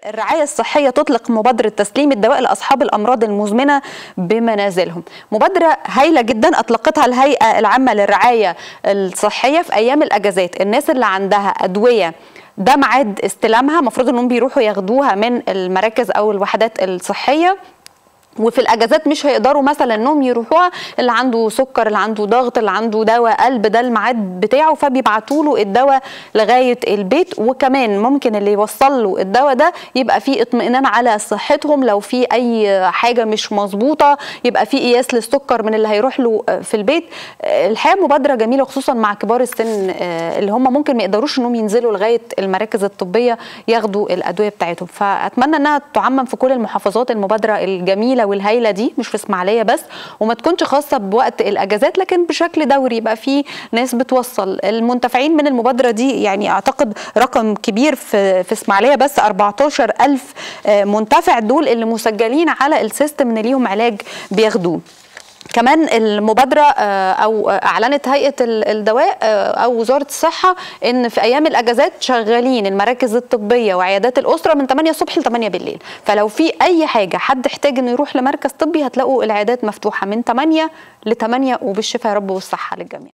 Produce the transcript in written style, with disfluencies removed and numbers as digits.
الرعاية الصحية تطلق مبادرة تسليم الدواء لأصحاب الأمراض المزمنة بمنازلهم. مبادرة هايلة جدا أطلقتها الهيئة العامة للرعاية الصحية في أيام الأجازات. الناس اللي عندها أدوية ده ميعاد استلامها، المفروض انهم بيروحوا ياخدوها من المراكز أو الوحدات الصحية، وفي الاجازات مش هيقدروا مثلا انهم يروحوها. اللي عنده سكر، اللي عنده ضغط، اللي عنده دواء قلب، ده الميعاد بتاعه، فبيبعتوا له الدواء لغايه البيت. وكمان ممكن اللي يوصل له الدواء ده يبقى فيه اطمئنان على صحتهم، لو في اي حاجه مش مظبوطه يبقى في قياس للسكر من اللي هيروح له في البيت. الحقيقه مبادره جميله، خصوصا مع كبار السن اللي هم ممكن ما يقدروش انهم ينزلوا لغايه المراكز الطبيه ياخدوا الادويه بتاعتهم. فاتمنى انها تعمم في كل المحافظات المبادره الجميله والهايله دي، مش في اسماعيليه بس، وما تكونش خاصه بوقت الاجازات، لكن بشكل دوري يبقى في ناس بتوصل. المنتفعين من المبادره دي يعني اعتقد رقم كبير في اسماعيليه، بس 14,000 منتفع دول اللي مسجلين على السيستم ان ليهم علاج بياخدوه. كمان المبادرة أو أعلنت هيئة الدواء أو وزارة الصحة إن في أيام الأجازات شغالين المراكز الطبية وعيادات الأسرة من 8 الصبح ل 8 بالليل. فلو في أي حاجة حد احتاج إنه يروح لمركز طبي هتلاقوا العيادات مفتوحة من 8 ل 8، وبالشفاء يا رب والصحة للجميع.